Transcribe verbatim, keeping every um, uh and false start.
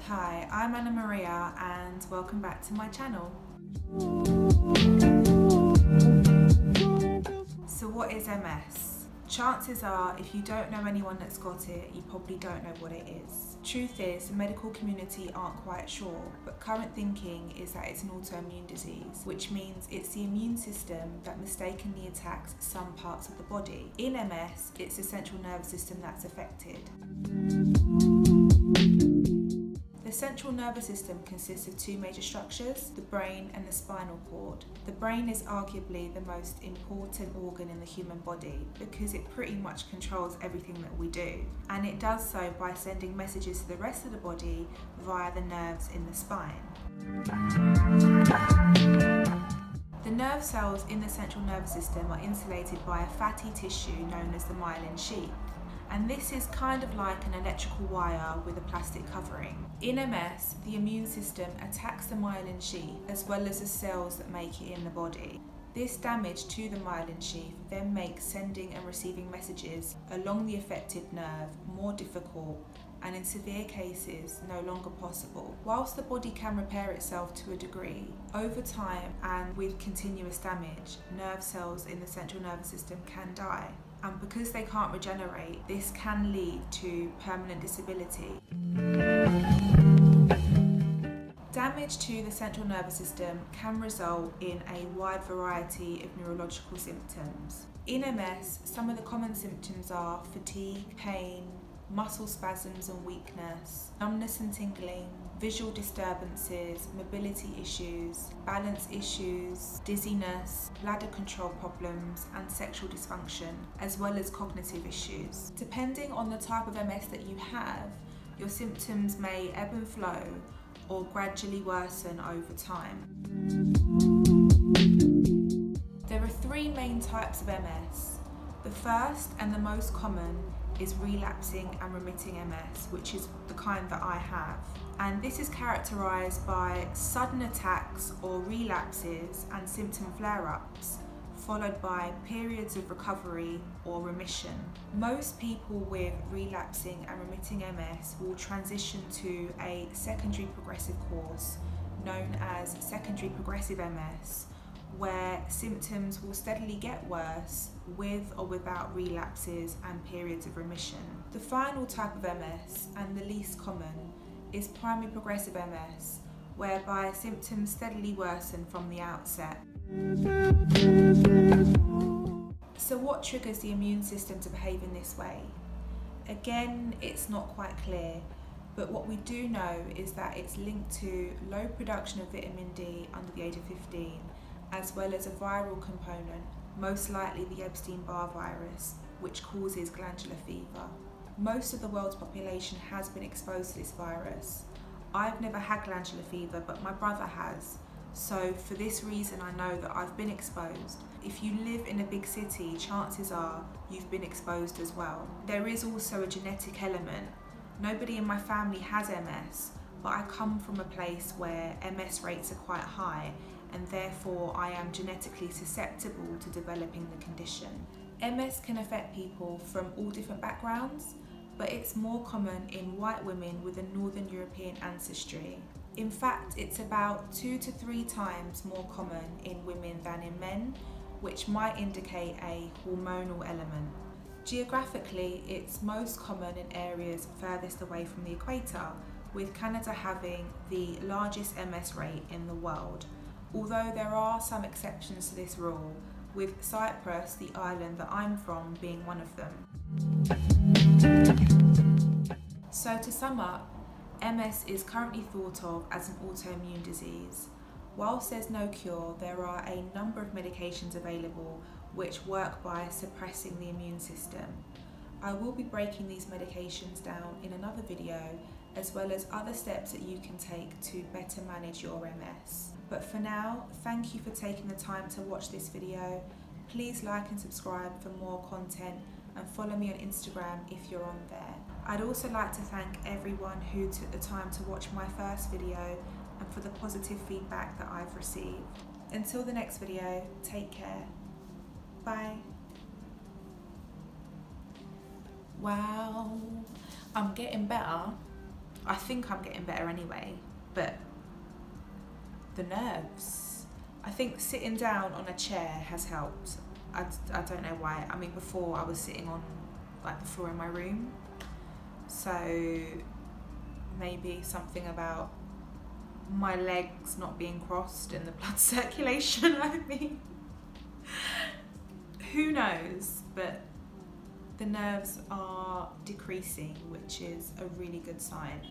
Hi, I'm Anna Maria and welcome back to my channel. So what is M S? Chances are, if you don't know anyone that's got it, you probably don't know what it is. Truth is, the medical community aren't quite sure, but current thinking is that it's an autoimmune disease, which means it's the immune system that mistakenly attacks some parts of the body. In M S, it's the central nervous system that's affected. The central nervous system consists of two major structures, the brain and the spinal cord. The brain is arguably the most important organ in the human body because it pretty much controls everything that we do. And it does so by sending messages to the rest of the body via the nerves in the spine. The nerve cells in the central nervous system are insulated by a fatty tissue known as the myelin sheath. And this is kind of like an electrical wire with a plastic covering. In M S, the immune system attacks the myelin sheath as well as the cells that make it in the body. This damage to the myelin sheath then makes sending and receiving messages along the affected nerve more difficult and in severe cases no longer possible. Whilst the body can repair itself to a degree, over time and with continuous damage, nerve cells in the central nervous system can die. And because they can't regenerate, this can lead to permanent disability. Damage to the central nervous system can result in a wide variety of neurological symptoms. In M S, some of the common symptoms are fatigue, pain, muscle spasms and weakness, numbness and tingling, visual disturbances, mobility issues, balance issues, dizziness, bladder control problems and sexual dysfunction, as well as cognitive issues. Depending on the type of M S that you have, your symptoms may ebb and flow or gradually worsen over time. There are three main types of M S. The first and the most common is relapsing and remitting M S, which is the kind that I have. And this is characterised by sudden attacks or relapses and symptom flare-ups, followed by periods of recovery or remission. Most people with relapsing and remitting M S will transition to a secondary progressive course known as secondary progressive M S, where symptoms will steadily get worse with or without relapses and periods of remission. The final type of M S, and the least common, is primary progressive M S, whereby symptoms steadily worsen from the outset. So what triggers the immune system to behave in this way? Again, it's not quite clear, but what we do know is that it's linked to low production of vitamin D under the age of fifteen, as well as a viral component, most likely the Epstein-Barr Virus, which causes glandular fever. Most of the world's population has been exposed to this virus. I've never had glandular fever, but my brother has. So for this reason, I know that I've been exposed. If you live in a big city, chances are you've been exposed as well. There is also a genetic element. Nobody in my family has M S, but I come from a place where M S rates are quite high, and therefore I am genetically susceptible to developing the condition. M S can affect people from all different backgrounds, but it's more common in white women with a Northern European ancestry. In fact, it's about two to three times more common in women than in men, which might indicate a hormonal element. Geographically, it's most common in areas furthest away from the equator, with Canada having the largest M S rate in the world. Although there are some exceptions to this rule, with Cyprus, the island that I'm from, being one of them. So to sum up, M S is currently thought of as an autoimmune disease. Whilst there's no cure, there are a number of medications available which work by suppressing the immune system. I will be breaking these medications down in another video, as well as other steps that you can take to better manage your M S. But for now, thank you for taking the time to watch this video. Please like and subscribe for more content and follow me on Instagram if you're on there. I'd also like to thank everyone who took the time to watch my first video and for the positive feedback that I've received. Until the next video, take care. Bye. Wow, I'm getting better. I think I'm getting better anyway, but the nerves. I think sitting down on a chair has helped. I, I don't know why. I mean, before I was sitting on like the floor in my room, so maybe something about my legs not being crossed and the blood circulation. I mean, who knows, but the nerves are decreasing, which is a really good sign.